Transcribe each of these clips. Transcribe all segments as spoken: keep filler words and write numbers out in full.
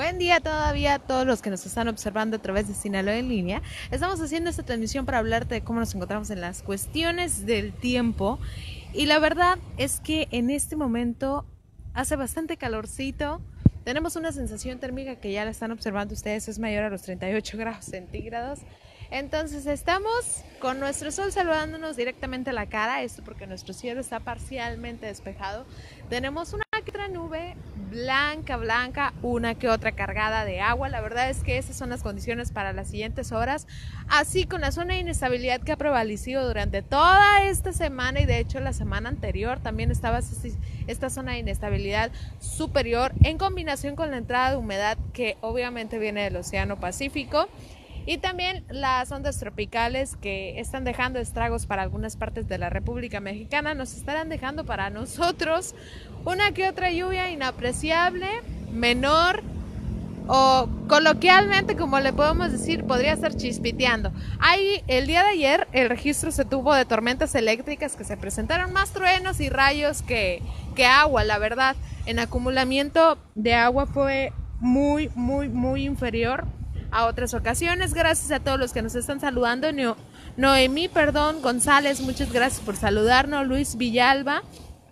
Buen día todavía a todos los que nos están observando a través de Sinaloa en línea. Estamos haciendo esta transmisión para hablarte de cómo nos encontramos en las cuestiones del tiempo. Y la verdad es que en este momento hace bastante calorcito. Tenemos una sensación térmica que ya la están observando ustedes, es mayor a los treinta y ocho grados centígrados. Entonces estamos con nuestro sol saludándonos directamente a la cara, esto porque nuestro cielo está parcialmente despejado. Tenemos una que otra nube blanca, blanca, una que otra cargada de agua. La verdad es que esas son las condiciones para las siguientes horas, así con la zona de inestabilidad que ha prevalecido durante toda esta semana y de hecho la semana anterior también estaba esta zona de inestabilidad superior en combinación con la entrada de humedad que obviamente viene del Océano Pacífico. Y también las ondas tropicales que están dejando estragos para algunas partes de la República Mexicana nos estarán dejando para nosotros una que otra lluvia inapreciable, menor o coloquialmente, como le podemos decir, podría estar chispiteando. Ahí, el día de ayer el registro se tuvo de tormentas eléctricas que se presentaron más truenos y rayos que, que agua, la verdad. En acumulamiento de agua fue muy, muy, muy inferior a otras ocasiones. Gracias a todos los que nos están saludando. No, Noemí, perdón, González, muchas gracias por saludarnos. Luis Villalba,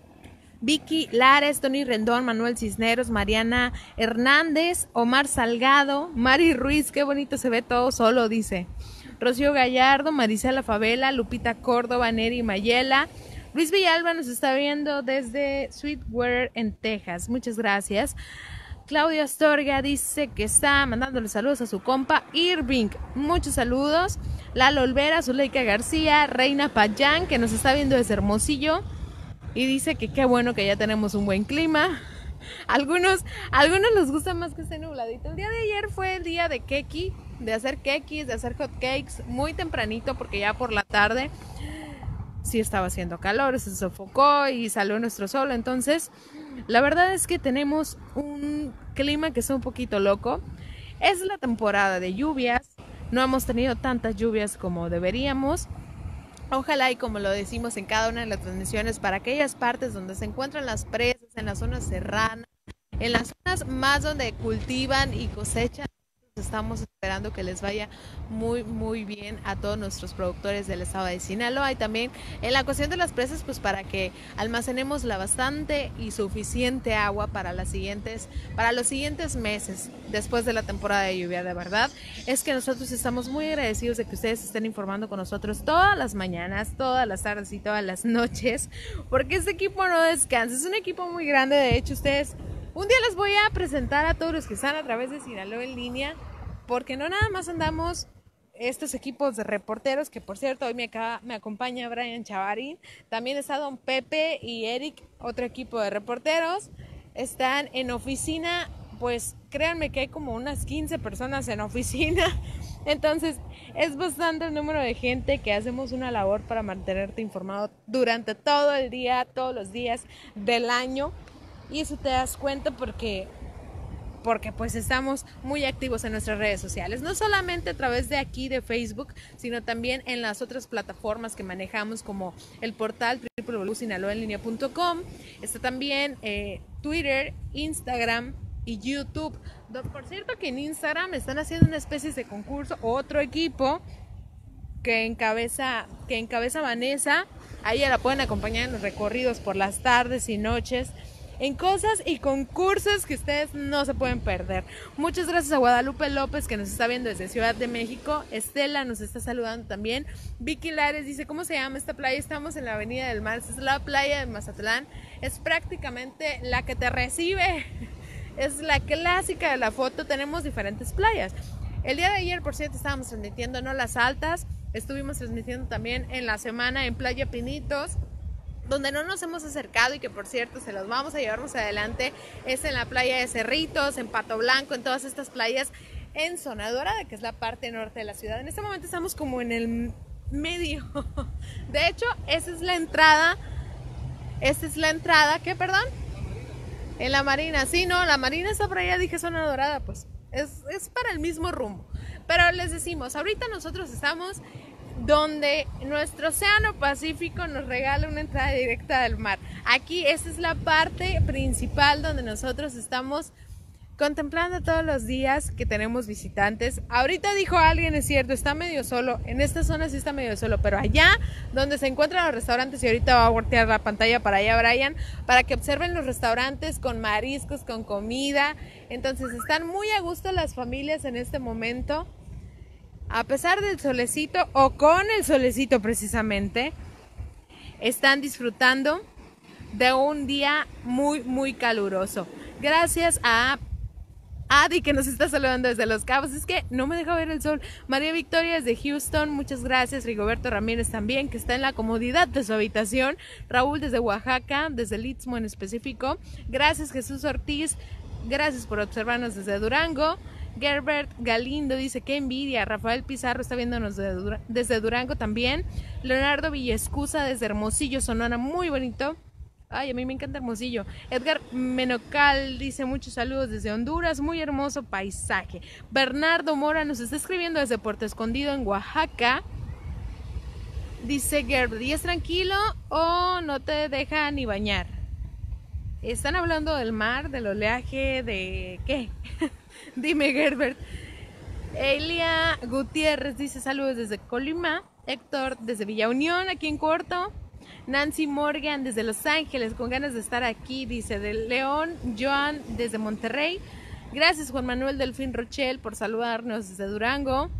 Vicky Lares, Tony Rendón, Manuel Cisneros, Mariana Hernández, Omar Salgado, Mari Ruiz, qué bonito se ve todo solo, dice. Rocío Gallardo, Marisela Favela, Lupita Córdoba, Neri Mayela. Luis Villalba nos está viendo desde Sweetwater en Texas, muchas gracias. Claudia Astorga dice que está mandándole saludos a su compa Irving. Muchos saludos. Lalo Olvera, Zuleika García, Reina Payán, que nos está viendo desde Hermosillo. Y dice que qué bueno que ya tenemos un buen clima. Algunos, algunos les gusta más que esté nubladito. El día de ayer fue el día de keki, de hacer kekis, de hacer hot cakes. Muy tempranito porque ya por la tarde sí estaba haciendo calor, se sofocó y salió nuestro sol. Entonces la verdad es que tenemos un clima que es un poquito loco. Es la temporada de lluvias. No hemos tenido tantas lluvias como deberíamos. Ojalá, y como lo decimos en cada una de las transmisiones, para aquellas partes donde se encuentran las presas, en las zonas serranas, en las zonas más donde cultivan y cosechan, estamos esperando que les vaya muy muy bien a todos nuestros productores del estado de Sinaloa. Y también en la cuestión de las presas, pues para que almacenemos la bastante y suficiente agua para las siguientes para los siguientes meses después de la temporada de lluvia. De verdad es que nosotros estamos muy agradecidos de que ustedes estén informando con nosotros todas las mañanas, todas las tardes y todas las noches, porque este equipo no descansa, es un equipo muy grande. De hecho, ustedes un día les voy a presentar a todos los que están a través de Sinaloa en línea, porque no nada más andamos estos equipos de reporteros, que por cierto hoy me, acaba, me acompaña Brian Chavarín, también está Don Pepe y Eric, otro equipo de reporteros, están en oficina, pues créanme que hay como unas quince personas en oficina, entonces es bastante el número de gente que hacemos una labor para mantenerte informado durante todo el día, todos los días del año. Y eso te das cuenta porque, porque pues estamos muy activos en nuestras redes sociales, no solamente a través de aquí de Facebook, sino también en las otras plataformas que manejamos, como el portal doble u doble u doble u punto sinaloa en línea punto com, está también eh, Twitter, Instagram y YouTube. Por cierto que en Instagram están haciendo una especie de concurso, otro equipo que encabeza, que encabeza Vanessa, ahí ya la pueden acompañar en los recorridos por las tardes y noches, en cosas y concursos que ustedes no se pueden perder. Muchas gracias a Guadalupe López, que nos está viendo desde Ciudad de México. Estela nos está saludando también. Vicky Lares dice, ¿cómo se llama esta playa? Estamos en la Avenida del Mar, es la playa de Mazatlán, es prácticamente la que te recibe, es la clásica de la foto. Tenemos diferentes playas. El día de ayer, por cierto, estábamos transmitiendo no las altas, estuvimos transmitiendo también en la semana en Playa Pinitos, donde no nos hemos acercado y que por cierto se los vamos a llevar más adelante, es en la playa de Cerritos, en Pato Blanco, en todas estas playas en Zona Dorada, que es la parte norte de la ciudad. En este momento estamos como en el medio, de hecho esa es la entrada, esta es la entrada, ¿qué, perdón? En la Marina, sí, no, la Marina está por allá, dije Zona Dorada, pues es, es para el mismo rumbo, pero les decimos, ahorita nosotros estamos donde nuestro océano Pacífico nos regala una entrada directa del mar. Aquí esta es la parte principal donde nosotros estamos contemplando todos los días que tenemos visitantes. Ahorita dijo alguien, es cierto, está medio solo, en esta zona sí está medio solo, pero allá donde se encuentran los restaurantes, y ahorita va a voltear la pantalla para allá Brian, para que observen los restaurantes con mariscos, con comida. Entonces están muy a gusto las familias en este momento, a pesar del solecito o con el solecito precisamente, están disfrutando de un día muy muy caluroso. Gracias a Adi, que nos está saludando desde Los Cabos. Es que no me deja ver el sol. María Victoria desde Houston, muchas gracias. Rigoberto Ramírez también, que está en la comodidad de su habitación. Raúl desde Oaxaca, desde el Istmo en específico. Gracias Jesús Ortiz, gracias por observarnos desde Durango. Gerbert Galindo dice, qué envidia. Rafael Pizarro está viéndonos desde Durango también. Leonardo Villescusa desde Hermosillo, Sonora, muy bonito. Ay, a mí me encanta Hermosillo. Edgar Menocal dice, muchos saludos desde Honduras, muy hermoso paisaje. Bernardo Mora nos está escribiendo desde Puerto Escondido en Oaxaca. Dice Gerbert, ¿y es tranquilo o no te deja ni bañar? Están hablando del mar, del oleaje, de ¿qué? Dime Gerbert. Elia Gutiérrez dice, saludos desde Colima. Héctor desde Villa Unión, aquí en Corto. Nancy Morgan desde Los Ángeles, con ganas de estar aquí, dice. De León, Joan desde Monterrey. Gracias Juan Manuel Delfín Rochel por saludarnos desde Durango.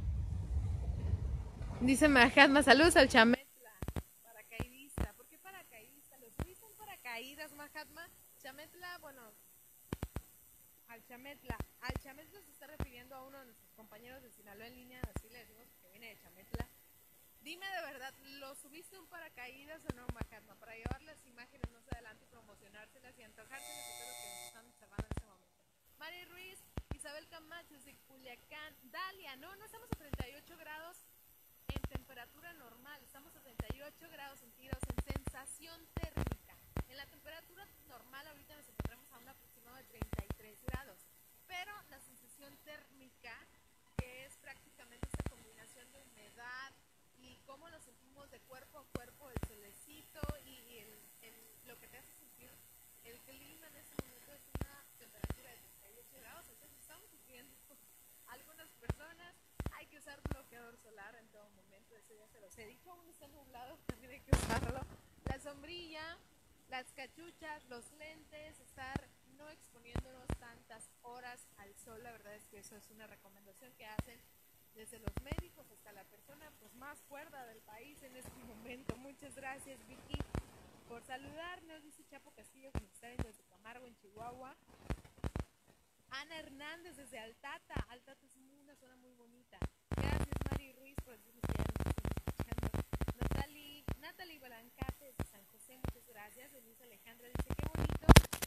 Dice Mahatma, saludos al Chametla, paracaidista. ¿Por qué paracaidista? ¿Los subiste en paracaídas, Mahatma? Chametla, bueno, al Chametla. Al Chametla se está refiriendo a uno de nuestros compañeros de Sinaloa en línea, así le decimos que viene de Chametla. Dime de verdad, ¿lo subiste en paracaídas o no, Mahatma? Para llevar las imágenes más adelante y promocionárselas y antojárselas a todos los que nos están observando en este momento. Mari Ruiz, Isabel Camacho desde Culiacán. Dalia, no, no estamos a treinta y ocho grados en temperatura normal, estamos a treinta y ocho grados centígrados en sensación térmica. En la temperatura normal ahorita nos encontramos a un aproximado de treinta y tres grados, pero la sensación térmica, que es prácticamente esta combinación de humedad y cómo nos sentimos de cuerpo a cuerpo, el solecito y el, el, lo que te hace sentir el clima en este momento es una temperatura de treinta y ocho grados, entonces estamos sufriendo. Algunas personas hay que usar bloqueador solar en todo momento, eso ya se los he dicho, aún está nublado, también hay que usarlo. La sombrilla, las cachuchas, los lentes, estar no exponiéndonos tantas horas al sol, la verdad es que eso es una recomendación que hacen desde los médicos hasta la persona pues más cuerda del país en este momento. Muchas gracias Vicky por saludarnos, dice Chapo Castillo que nos está viendo desde Camargo en Chihuahua. Ana Hernández desde Altata, Altata es una zona muy bonita. Gracias Mari Ruiz por decirnos que ya nos están escuchando. Natalie, Natalie Balancate desde San José, muchas gracias. Denise Alejandra dice qué bonito.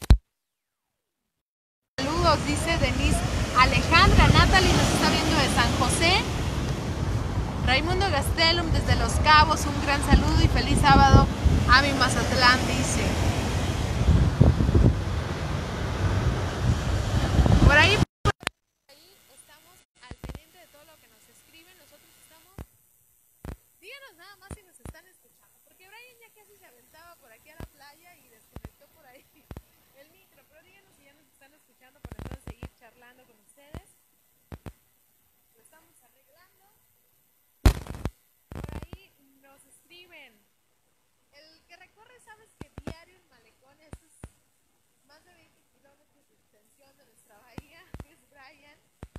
Saludos, dice Denise Alejandra. Natalie nos está viendo de San José. Raimundo Gastelum desde Los Cabos, un gran saludo y feliz sábado a mi Mazatlán, dice. Por ahí, por ahí estamos al pendiente de todo lo que nos escriben. Nosotros estamos, díganos nada más si nos están escuchando, porque Brian ya casi se aventaba por aquí a la playa y desconectó por ahí el micro, pero díganos si ya nos están escuchando para entonces seguir charlando con ustedes. Lo estamos arreglando. Por ahí nos escriben, el que recorre, sabes que diario el malecón, esto es más de veinte kilómetros de extensión de nuestra bahía, es Brian,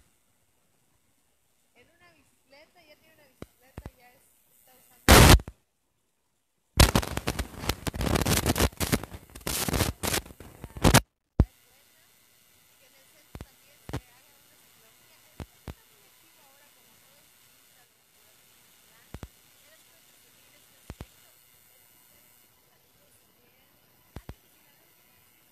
en una bicicleta, ya tiene una bicicleta, ya es, está usando que en el centro también se haga una ciclovía. El centro está muy activo ahora, como todos los turistas de la ciudad de Mazatlán. Eres puedes seguir este aspecto. Saludos también. Alguien de Sinaloa que nos sigue,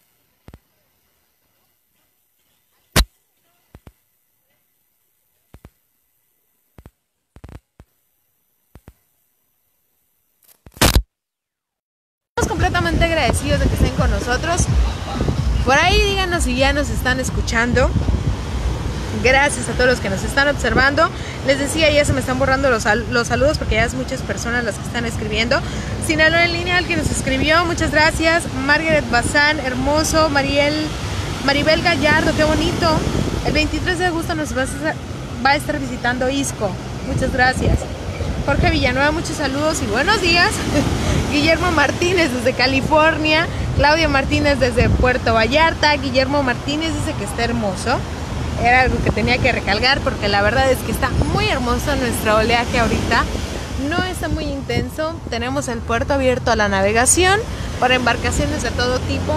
estamos completamente agradecidos de que estén con nosotros. Por ahí díganos si ya nos están escuchando. Gracias a todos los que nos están observando. Les decía, ya se me están borrando los, sal los saludos porque ya es muchas personas las que están escribiendo. Sinaloa en línea, el que nos escribió, muchas gracias. Margaret Bazán, hermoso. Mariel Maribel Gallardo, qué bonito. El veintitrés de agosto nos va a, va a estar visitando Isco. Muchas gracias. Jorge Villanueva, muchos saludos y buenos días. Guillermo Martínez desde California. Claudia Martínez desde Puerto Vallarta. Guillermo Martínez dice que está hermoso. Era algo que tenía que recalcar porque la verdad es que está muy hermoso nuestro oleaje ahorita. No está muy intenso. Tenemos el puerto abierto a la navegación para embarcaciones de todo tipo.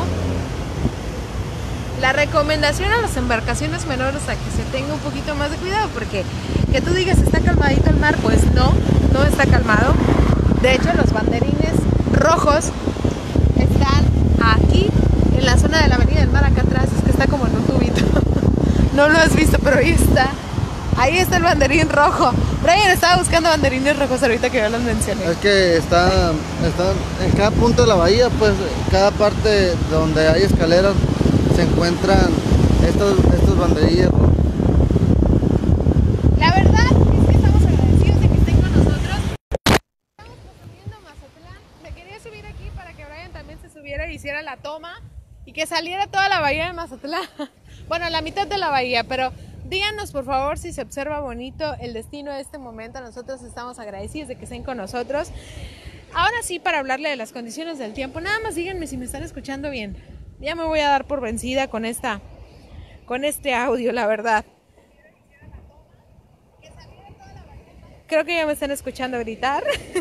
La recomendación a las embarcaciones menores a que se tenga un poquito más de cuidado, porque que tú digas está calmadito el mar, pues no, no está calmado. De hecho, los banderines rojos están aquí en la zona de la avenida del mar, acá atrás. Es que está como en un tubito. No lo has visto, pero ahí está. Ahí está el banderín rojo. Brian estaba buscando banderines rojos ahorita que yo los mencioné. Es que está, está en cada punto de la bahía, pues cada parte donde hay escaleras se encuentran estos, estos banderillas. La verdad es que estamos agradecidos de que estén con nosotros. Estamos construyendo Mazatlán. Me quería subir aquí para que Brian también se subiera y hiciera la toma y que saliera toda la bahía de Mazatlán. Bueno, la mitad de la bahía, pero díganos por favor si se observa bonito el destino de este momento. Nosotros estamos agradecidos de que estén con nosotros. Ahora sí, para hablarle de las condiciones del tiempo, nada más díganme si me están escuchando bien. Ya me voy a dar por vencida con esta, con este audio, la verdad. Creo que ya me están escuchando gritar.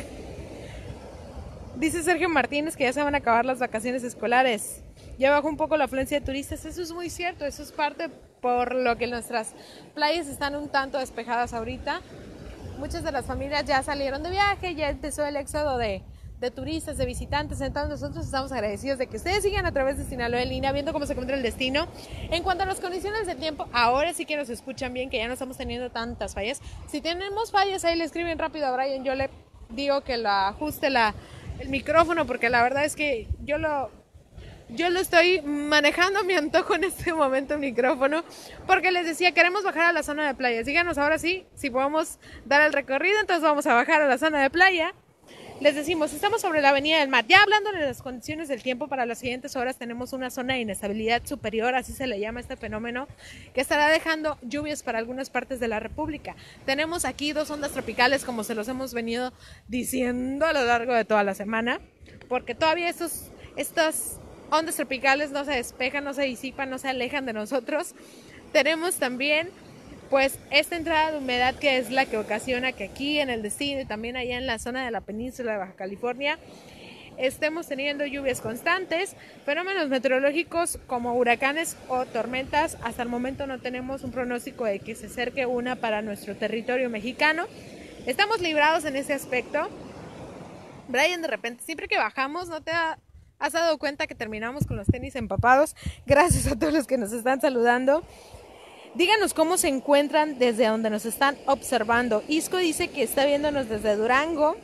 Dice Sergio Martínez que ya se van a acabar las vacaciones escolares. Ya bajó un poco la afluencia de turistas. Eso es muy cierto. Eso es parte por lo que nuestras playas están un tanto despejadas ahorita. Muchas de las familias ya salieron de viaje, ya empezó el éxodo de... de turistas, de visitantes. Entonces nosotros estamos agradecidos de que ustedes sigan a través de Sinaloa en línea viendo cómo se encuentra el destino. En cuanto a las condiciones del tiempo, ahora sí que nos escuchan bien, que ya no estamos teniendo tantas fallas. Si tenemos fallas ahí le escriben rápido a Brian, yo le digo que lo ajuste la, el micrófono, porque la verdad es que yo lo yo lo estoy manejando a mi antojo en este momento el micrófono, porque les decía, queremos bajar a la zona de playa. Díganos ahora sí si podemos dar el recorrido. Entonces vamos a bajar a la zona de playa. Les decimos, estamos sobre la avenida del mar. Ya hablando de las condiciones del tiempo para las siguientes horas, tenemos una zona de inestabilidad superior, así se le llama este fenómeno, que estará dejando lluvias para algunas partes de la República. Tenemos aquí dos ondas tropicales, como se los hemos venido diciendo a lo largo de toda la semana, porque todavía estos, estas ondas tropicales no se despejan, no se disipan, no se alejan de nosotros. Tenemos también pues esta entrada de humedad, que es la que ocasiona que aquí en el destino y también allá en la zona de la península de Baja California estemos teniendo lluvias constantes, fenómenos meteorológicos como huracanes o tormentas. Hasta el momento no tenemos un pronóstico de que se acerque una para nuestro territorio mexicano. Estamos librados en ese aspecto. Brian, de repente, siempre que bajamos, ¿no te has dado cuenta que terminamos con los tenis empapados? Gracias a todos los que nos están saludando. Díganos cómo se encuentran desde donde nos están observando. Isco dice que está viéndonos desde Durango.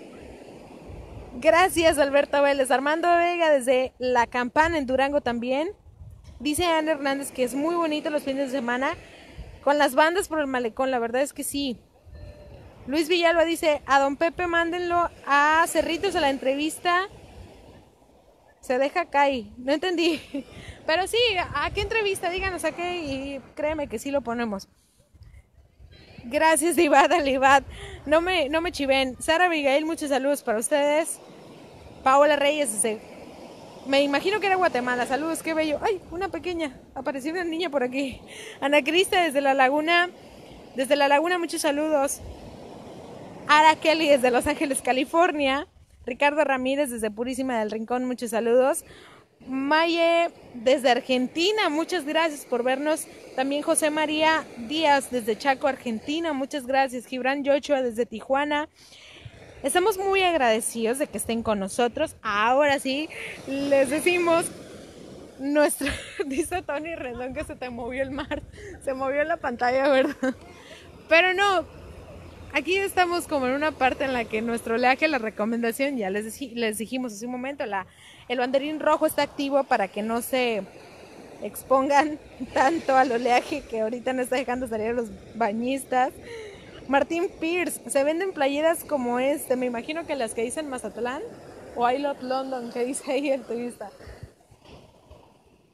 Gracias, Alberto Vélez. Armando Vega desde La Campana en Durango también. Dice Ana Hernández que es muy bonito los fines de semana con las bandas por el malecón. La verdad es que sí. Luis Villalba dice, a don Pepe mándenlo a Cerritos a la entrevista. Se deja caer. No entendí. Pero sí, ¿a qué entrevista? Díganos a qué y créeme que sí lo ponemos. Gracias, Ivad Alivad. No me, no me chiven. Sara Abigail, muchos saludos para ustedes. Paola Reyes, desde, me imagino que era Guatemala. Saludos, qué bello. Ay, una pequeña. Apareció una niña por aquí. Ana Crista desde La Laguna. Desde La Laguna, muchos saludos. Ara Kelly desde Los Ángeles, California. Ricardo Ramírez desde Purísima del Rincón, muchos saludos. Maye desde Argentina, muchas gracias por vernos. También José María Díaz desde Chaco, Argentina, muchas gracias. Gibran Yochoa desde Tijuana. Estamos muy agradecidos de que estén con nosotros. Ahora sí, les decimos, nuestro, dice Tony Rendón que se te movió el mar, se movió la pantalla, ¿verdad? Pero no, aquí estamos como en una parte en la que nuestro oleaje, la recomendación, ya les, les dijimos hace un momento, la, el banderín rojo está activo para que no se expongan tanto al oleaje que ahorita no está dejando salir a los bañistas. Martín Pierce, se venden playeras como este, me imagino que las que dicen Mazatlán o I Love London, que dice ahí el turista.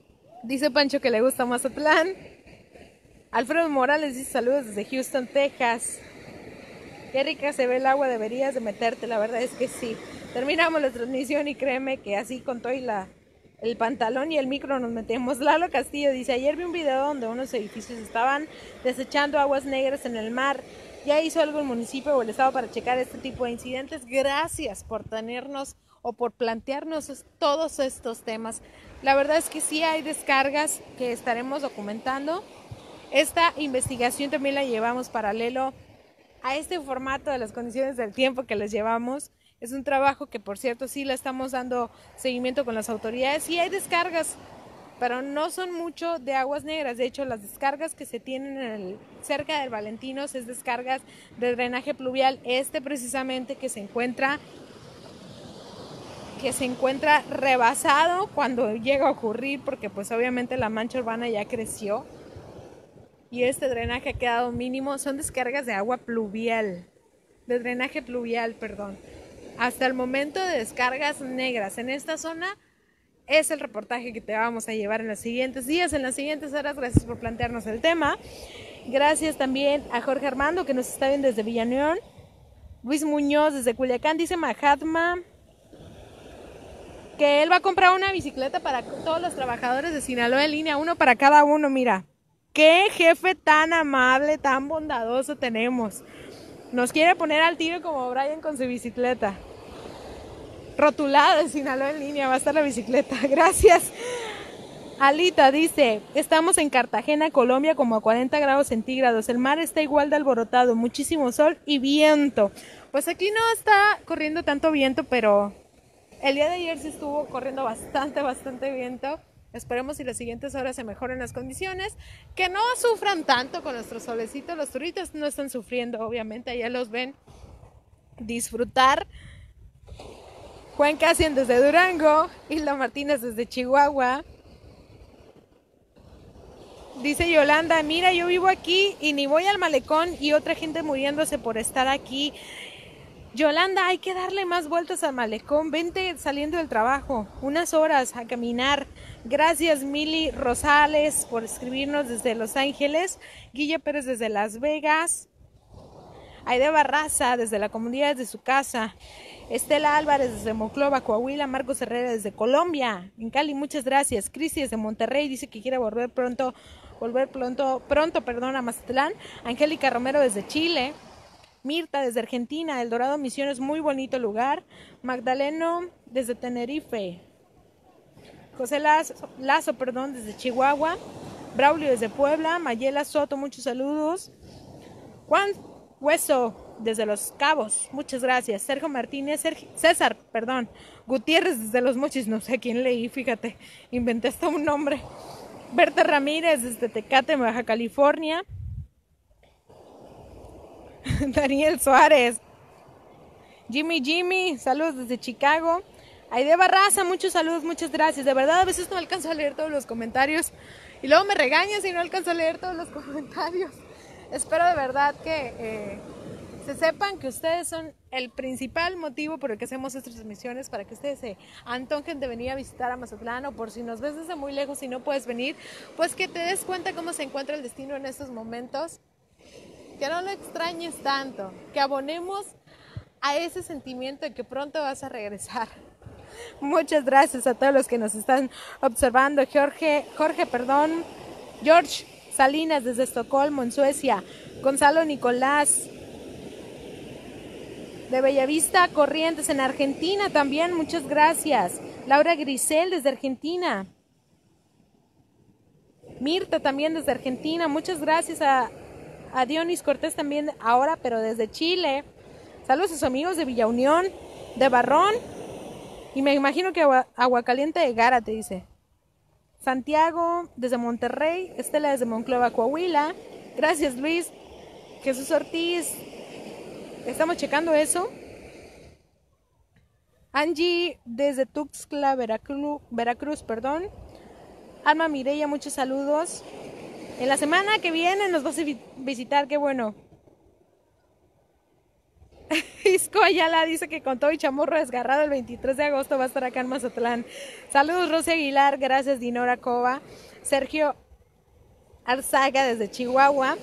Dice Pancho que le gusta Mazatlán. Alfredo Morales dice saludos desde Houston, Texas. Qué rica se ve el agua, deberías de meterte, la verdad es que sí. Terminamos la transmisión y créeme que así con todo y la, el pantalón y el micro nos metemos. Lalo Castillo dice, ayer vi un video donde unos edificios estaban desechando aguas negras en el mar. ¿Ya hizo algo el municipio o el estado para checar este tipo de incidentes? Gracias por tenernos o por plantearnos todos estos temas. La verdad es que sí hay descargas que estaremos documentando. Esta investigación también la llevamos paralelo a este formato de las condiciones del tiempo que les llevamos. Es un trabajo que, por cierto, sí le estamos dando seguimiento con las autoridades. Sí hay descargas, pero no son mucho de aguas negras. De hecho, las descargas que se tienen en el, cerca del Valentinos es descargas de drenaje pluvial. Este precisamente que se encuentra que se encuentra rebasado cuando llega a ocurrir, porque pues obviamente la mancha urbana ya creció y este drenaje ha quedado mínimo. Son descargas de agua pluvial, de drenaje pluvial, perdón. Hasta el momento de descargas negras en esta zona es el reportaje que te vamos a llevar en los siguientes días, en las siguientes horas. Gracias por plantearnos el tema. Gracias también a Jorge Armando, que nos está viendo desde Villanueva. Luis Muñoz desde Culiacán, dice Mahatma que él va a comprar una bicicleta para todos los trabajadores de Sinaloa en línea, uno para cada uno. Mira, qué jefe tan amable, tan bondadoso tenemos. Nos quiere poner al tiro como Brian con su bicicleta. Rotulada de Sinaloa en línea, va a estar la bicicleta. Gracias. Alita dice, estamos en Cartagena, Colombia, como a cuarenta grados centígrados. El mar está igual de alborotado, muchísimo sol y viento. Pues aquí no está corriendo tanto viento, pero el día de ayer sí estuvo corriendo bastante, bastante viento. Esperemos si las siguientes horas se mejoren las condiciones, que no sufran tanto con nuestro solecito. Los turistas no están sufriendo, obviamente, allá los ven disfrutar. Juan Cassian desde Durango, Hilda Martínez desde Chihuahua. Dice Yolanda, mira, yo vivo aquí y ni voy al malecón y otra gente muriéndose por estar aquí. Yolanda, hay que darle más vueltas al malecón. Vente saliendo del trabajo, unas horas a caminar. Gracias, Mili Rosales, por escribirnos desde Los Ángeles. Guille Pérez desde Las Vegas. Aide Barraza desde la comunidad de su casa. Estela Álvarez desde Monclova, Coahuila. Marcos Herrera desde Colombia, en Cali, muchas gracias. Cristi desde Monterrey dice que quiere volver pronto, volver pronto, pronto, perdón, a Mazatlán. Angélica Romero desde Chile. Mirta desde Argentina. El Dorado Misiones, muy bonito lugar. Magdaleno desde Tenerife. José Lazo, Lazo perdón, desde Chihuahua. Braulio desde Puebla. Mayela Soto, muchos saludos. Juan Hueso desde Los Cabos, muchas gracias. Sergio Martínez, Sergio, César, perdón, Gutiérrez desde Los Mochis, no sé a quién leí, fíjate, inventé hasta un nombre. Berta Ramírez desde Tecate, Baja California. Daniel Suárez. Jimmy Jimmy, saludos desde Chicago. Aide Barraza, muchos saludos, muchas gracias. De verdad, a veces no alcanzo a leer todos los comentarios y luego me regañas y no alcanzo a leer todos los comentarios. Espero de verdad que eh, se sepan que ustedes son el principal motivo por el que hacemos estas transmisiones, para que ustedes se antojen de venir a visitar a Mazatlán, o por si nos ves desde muy lejos y no puedes venir, pues que te des cuenta cómo se encuentra el destino en estos momentos, que no lo extrañes tanto, que abonemos a ese sentimiento de que pronto vas a regresar. Muchas gracias a todos los que nos están observando. Jorge, Jorge, perdón, George Salinas desde Estocolmo, en Suecia. Gonzalo Nicolás de Bellavista, Corrientes, en Argentina también, muchas gracias. Laura Grisel desde Argentina. Mirta también desde Argentina, muchas gracias. A, a Dionis Cortés también ahora, pero desde Chile. Saludos a sus amigos de Villa Unión, de Barrón, y me imagino que agua, Aguacaliente de Gárate, dice. Santiago desde Monterrey. Estela desde Monclova, Coahuila. Gracias, Luis. Jesús Ortiz, estamos checando eso. Angie desde Tuxtla, Veracruz, Veracruz, perdón. Alma Mireya, muchos saludos. En la semana que viene nos vas a visitar, qué bueno. Francisco Ayala dice que con todo y chamorro desgarrado el veintitrés de agosto va a estar acá en Mazatlán. Saludos, Rosy Aguilar, gracias Dinora Cova. Sergio Arzaga desde Chihuahua.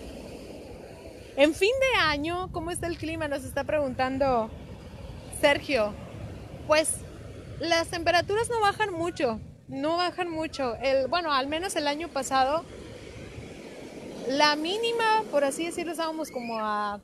En fin de año, ¿cómo está el clima? Nos está preguntando Sergio. Pues las temperaturas no bajan mucho, no bajan mucho. El, bueno, al menos el año pasado, la mínima, por así decirlo, estábamos como a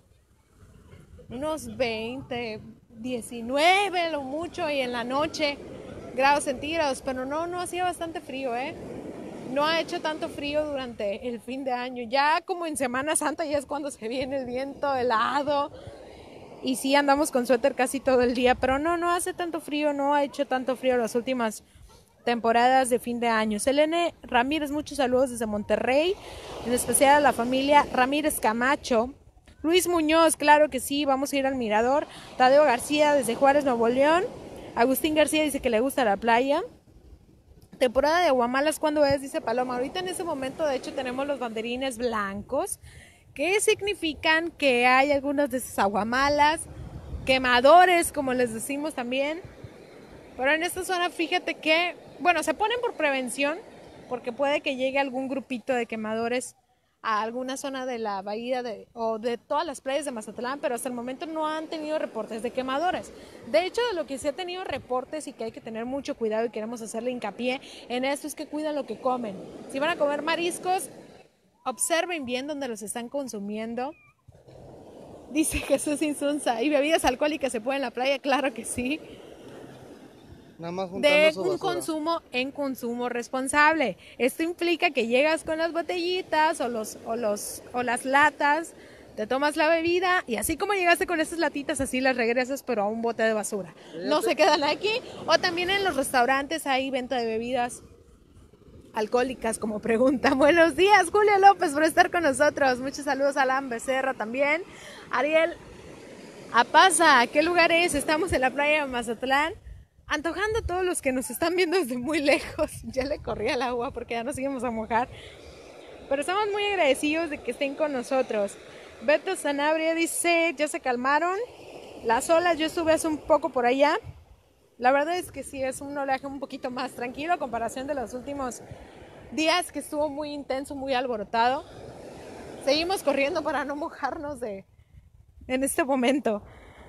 unos veinte, diecinueve, lo mucho, y en la noche grados centígrados, pero no, no hacía bastante frío, ¿eh? No ha hecho tanto frío durante el fin de año. Ya como en Semana Santa ya es cuando se viene el viento helado y sí andamos con suéter casi todo el día, pero no, no hace tanto frío, no ha hecho tanto frío las últimas temporadas de fin de año. Selene Ramírez, muchos saludos desde Monterrey, en especial a la familia Ramírez Camacho. Luis Muñoz, claro que sí, vamos a ir al Mirador. Tadeo García desde Juárez, Nuevo León. Agustín García dice que le gusta la playa. Temporada de aguamalas, ¿cuándo es? Dice Paloma. Ahorita en ese momento, de hecho, tenemos los banderines blancos, que significan que hay algunas de esas aguamalas, quemadores, como les decimos también. Pero en esta zona, fíjate que, bueno, se ponen por prevención, porque puede que llegue algún grupito de quemadores a alguna zona de la bahía de, o de todas las playas de Mazatlán, pero hasta el momento no han tenido reportes de quemadores. De hecho, de lo que sí ha tenido reportes y que hay que tener mucho cuidado y queremos hacerle hincapié en esto es que cuidan lo que comen. Si van a comer mariscos, observen bien dónde los están consumiendo. Dice Jesús Insunza, ¿y bebidas alcohólicas se pueden en la playa? Claro que sí. Nada más De un consumo en consumo responsable. Esto implica que llegas con las botellitas o los o los o las latas, te tomas la bebida y así como llegaste con esas latitas, así las regresas, pero a un bote de basura. No se quedan aquí. O también en los restaurantes hay venta de bebidas alcohólicas, como pregunta. Buenos días, Julio López, por estar con nosotros. Muchos saludos a Alan Becerra también. Ariel Apaza, ¿qué lugar es? Estamos en la playa de Mazatlán. Antojando a todos los que nos están viendo desde muy lejos. Ya le corría el agua porque ya nos íbamos a mojar. Pero estamos muy agradecidos de que estén con nosotros. Beto Sanabria dice, ya se calmaron las olas. Yo estuve hace un poco por allá. La verdad es que sí, es un oleaje un poquito más tranquilo a comparación de los últimos días que estuvo muy intenso, muy alborotado. Seguimos corriendo para no mojarnos de en este momento.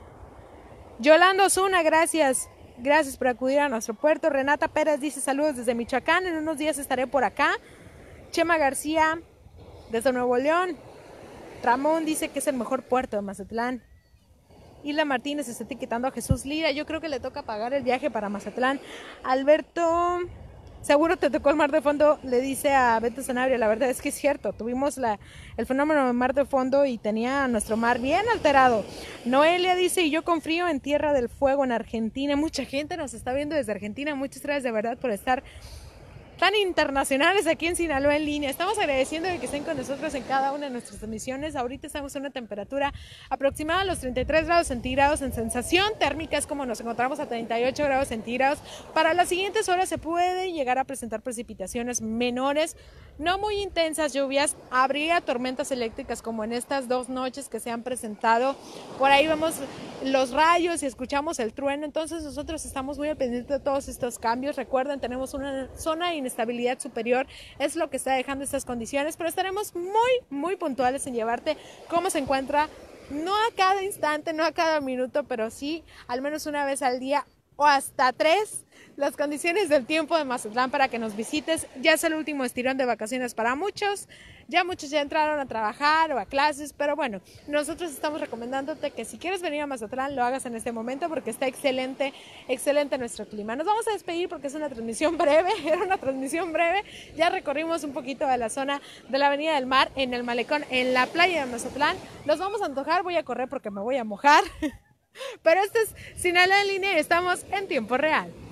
Yolanda Osuna, gracias. Gracias por acudir a nuestro puerto. Renata Pérez dice saludos desde Michoacán. En unos días estaré por acá. Chema García desde Nuevo León. Ramón dice que es el mejor puerto de Mazatlán. Isla Martínez está etiquetando a Jesús Lira. Yo creo que le toca pagar el viaje para Mazatlán. Alberto, seguro te tocó el mar de fondo, le dice a Beto Sanabria. La verdad es que es cierto. Tuvimos la, el fenómeno del mar de fondo y tenía nuestro mar bien alterado. Noelia dice, y yo con frío en Tierra del Fuego en Argentina. Mucha gente nos está viendo desde Argentina. Muchas gracias de verdad por estar tan internacionales aquí en Sinaloa en línea. Estamos agradeciendo de que estén con nosotros en cada una de nuestras emisiones. Ahorita estamos en una temperatura aproximada a los treinta y tres grados centígrados. En sensación térmica es como nos encontramos a treinta y ocho grados centígrados. Para las siguientes horas se puede llegar a presentar precipitaciones menores, no muy intensas lluvias. Habría tormentas eléctricas como en estas dos noches que se han presentado. Por ahí vemos los rayos y escuchamos el trueno. Entonces nosotros estamos muy al pendiente de todos estos cambios. Recuerden, tenemos una zona de inestabilidad superior, es lo que está dejando estas condiciones, pero estaremos muy, muy puntuales en llevarte cómo se encuentra, no a cada instante, no a cada minuto, pero sí al menos una vez al día o hasta tres, las condiciones del tiempo de Mazatlán para que nos visites. Ya es el último estirón de vacaciones para muchos, ya muchos ya entraron a trabajar o a clases, pero bueno, nosotros estamos recomendándote que si quieres venir a Mazatlán lo hagas en este momento porque está excelente, excelente nuestro clima. Nos vamos a despedir porque es una transmisión breve, era una transmisión breve, ya recorrimos un poquito de la zona de la Avenida del Mar, en el malecón, en la playa de Mazatlán. Los vamos a antojar, voy a correr porque me voy a mojar. Pero este es Sinaloa en línea y estamos en tiempo real.